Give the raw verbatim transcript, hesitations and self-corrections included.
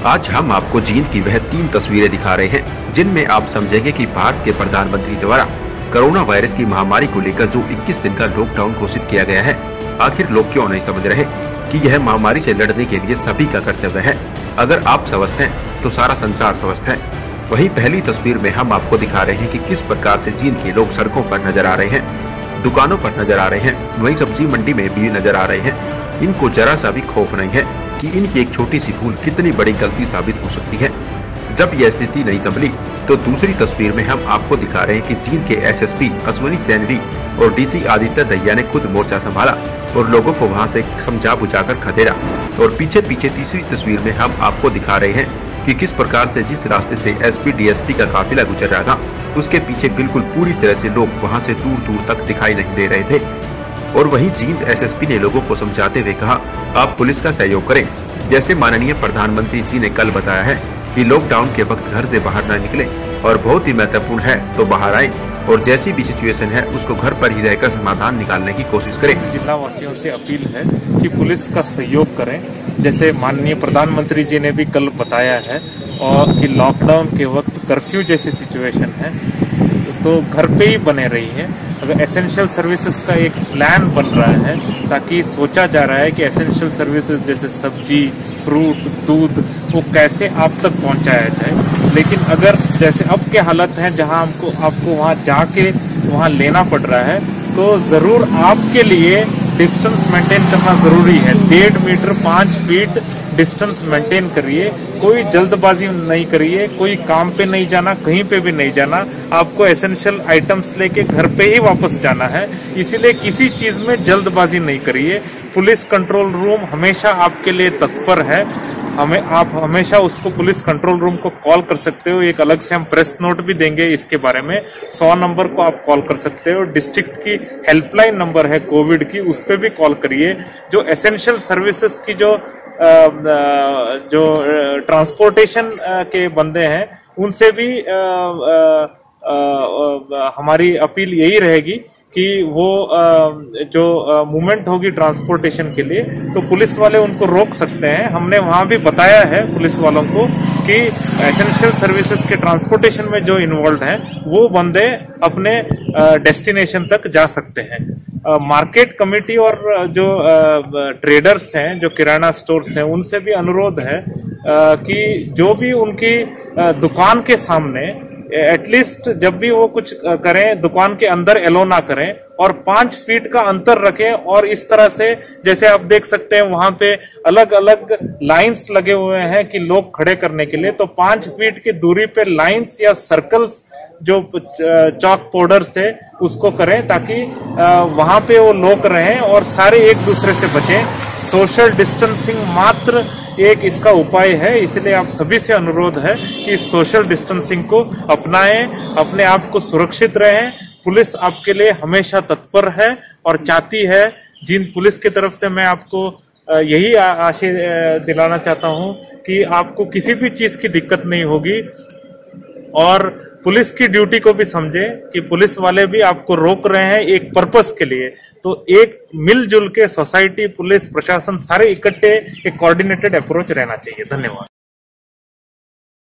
आज हम आपको जींद की वह तीन तस्वीरें दिखा रहे हैं जिनमें आप समझेंगे कि भारत के प्रधानमंत्री द्वारा कोरोना वायरस की महामारी को लेकर जो इक्कीस दिन का लॉकडाउन घोषित किया गया है, आखिर लोग क्यों नहीं समझ रहे कि यह महामारी से लड़ने के लिए सभी का कर्तव्य है। अगर आप स्वस्थ हैं तो सारा संसार स्वस्थ है। वहीं पहली तस्वीर में हम आपको दिखा रहे हैं कि किस प्रकार से जींद के लोग सड़कों पर नजर आ रहे हैं, दुकानों पर नजर आ रहे हैं, वहीं सब्जी मंडी में भी नजर आ रहे हैं। इनको जरा सा भी खौफ नहीं है कि इनकी एक छोटी सी भूल कितनी बड़ी गलती साबित हो सकती है। जब यह स्थिति नहीं संभली तो दूसरी तस्वीर में हम आपको दिखा रहे हैं कि जींद के एसएसपी अश्विनी सैनवी और डीसी आदित्य दहिया ने खुद मोर्चा संभाला और लोगों को वहां से समझा बुझाकर खदेड़ा। और पीछे पीछे तीसरी तस्वीर में हम आपको दिखा रहे हैं कि किस प्रकार से जिस रास्ते से एसपी डीएसपी का काफिला गुजर रहा था, उसके पीछे बिल्कुल पूरी तरह से लोग वहां से दूर दूर तक दिखाई नहीं दे रहे थे। और वहीं जींद एसएसपी ने लोगों को समझाते हुए कहा, आप पुलिस का सहयोग करें। जैसे माननीय प्रधानमंत्री जी ने कल बताया है कि लॉकडाउन के वक्त घर से बाहर न निकले और बहुत ही महत्वपूर्ण है तो बाहर आए और जैसी भी सिचुएशन है उसको घर पर ही रहकर समाधान निकालने की कोशिश करें। जिला वासियों से अपील है कि पुलिस का सहयोग करें। जैसे माननीय प्रधानमंत्री जी ने भी कल बताया है और कि लॉकडाउन के वक्त कर्फ्यू जैसी सिचुएशन है तो घर पे ही बने रही है। अगर एसेंशियल सर्विसेज का एक प्लान बन रहा है ताकि सोचा जा रहा है कि एसेंशियल सर्विसेज जैसे सब्जी, फ्रूट, दूध वो कैसे आप तक पहुंचाया जाए। लेकिन अगर जैसे अब के हालत है जहां हमको आपको वहां जाके वहां लेना पड़ रहा है तो जरूर आपके लिए डिस्टेंस मेंटेन करना जरूरी है। डेढ़ मीटर पांच फीट डिस्टेंस मेंटेन करिए। कोई जल्दबाजी नहीं करिए, कोई काम पे नहीं जाना, कहीं पे भी नहीं जाना। आपको एसेंशियल आइटम्स लेके घर पे ही वापस जाना है, इसीलिए किसी चीज में जल्दबाजी नहीं करिए। पुलिस कंट्रोल रूम हमेशा आपके लिए तत्पर है। हमें आप हमेशा उसको पुलिस कंट्रोल रूम को कॉल कर सकते हो। एक अलग से हम प्रेस नोट भी देंगे इसके बारे में। सौ नंबर को आप कॉल कर सकते हो। डिस्ट्रिक्ट की हेल्पलाइन नंबर है कोविड की, उस पर भी कॉल करिए। जो एसेंशियल सर्विसेज की जो जो ट्रांसपोर्टेशन के बंदे हैं उनसे भी हमारी अपील यही रहेगी कि वो जो मूवमेंट होगी ट्रांसपोर्टेशन के लिए तो पुलिस वाले उनको रोक सकते हैं। हमने वहां भी बताया है पुलिस वालों को कि एसेंशियल सर्विसेज के ट्रांसपोर्टेशन में जो इन्वॉल्व हैं वो बंदे अपने डेस्टिनेशन तक जा सकते हैं। मार्केट कमेटी और जो ट्रेडर्स हैं, जो किराना स्टोर्स हैं, उनसे भी अनुरोध है कि जो भी उनकी दुकान के सामने एटलीस्ट जब भी वो कुछ करें दुकान के अंदर एलो ना करें और पांच फीट का अंतर रखें। और इस तरह से जैसे आप देख सकते हैं वहां पे अलग अलग लाइंस लगे हुए हैं कि लोग खड़े करने के लिए, तो पांच फीट की दूरी पे लाइंस या सर्कल्स जो चौक पाउडर से उसको करें ताकि वहां पे वो लोग रहें और सारे एक दूसरे से बचें। सोशल डिस्टेंसिंग मात्र एक इसका उपाय है, इसलिए आप सभी से अनुरोध है कि सोशल डिस्टेंसिंग को अपनाएं, अपने आप को सुरक्षित रहें। पुलिस आपके लिए हमेशा तत्पर है और चाहती है। जींद पुलिस की तरफ से मैं आपको यही आशा दिलाना चाहता हूं कि आपको किसी भी चीज की दिक्कत नहीं होगी। और पुलिस की ड्यूटी को भी समझे कि पुलिस वाले भी आपको रोक रहे हैं एक पर्पस के लिए। तो एक मिलजुल के सोसाइटी, पुलिस, प्रशासन सारे इकट्ठे एक कोऑर्डिनेटेड अप्रोच रहना चाहिए। धन्यवाद।